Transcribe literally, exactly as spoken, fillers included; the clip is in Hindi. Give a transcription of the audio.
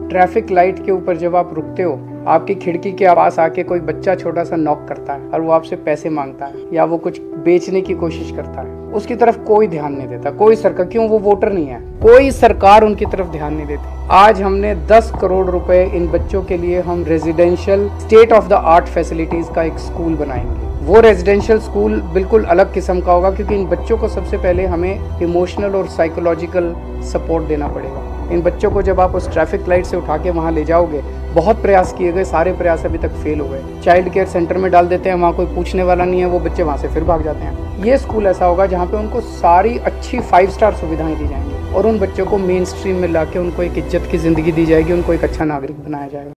ट्रैफिक लाइट के ऊपर जब आप रुकते हो, आपकी खिड़की के पास आके कोई बच्चा छोटा सा नॉक करता है और वो आपसे पैसे मांगता है या वो कुछ बेचने की कोशिश करता है, उसकी तरफ कोई ध्यान नहीं देता। कोई सरकार, क्यों? वो वोटर नहीं है, कोई सरकार उनकी तरफ ध्यान नहीं देती। आज हमने दस करोड़ रुपए इन बच्चों के लिए हम residential state of the art facilities का एक स्कूल बनाएंगे। वो रेजिडेंशियल स्कूल बिल्कुल अलग किस्म का होगा, क्योंकि इन बच्चों को सबसे पहले हमें इमोशनल और साइकोलॉजिकल सपोर्ट देना पड़ेगा। इन बच्चों को जब आप उस ट्रैफिक लाइट से उठा के वहाँ ले जाओगे, बहुत प्रयास किए गए, सारे प्रयास अभी तक फेल हो गए। चाइल्ड केयर सेंटर में डाल देते हैं, वहाँ कोई पूछने वाला नहीं है, वो बच्चे वहाँ से फिर भाग जाते हैं। ये स्कूल ऐसा होगा जहाँ पे उनको सारी अच्छी फाइव स्टार सुविधाएं दी जाएंगी और उन बच्चों को मेन स्ट्रीम में ला के उनको एक इज्जत की ज़िंदगी दी जाएगी, उनको एक अच्छा नागरिक बनाया जाएगा।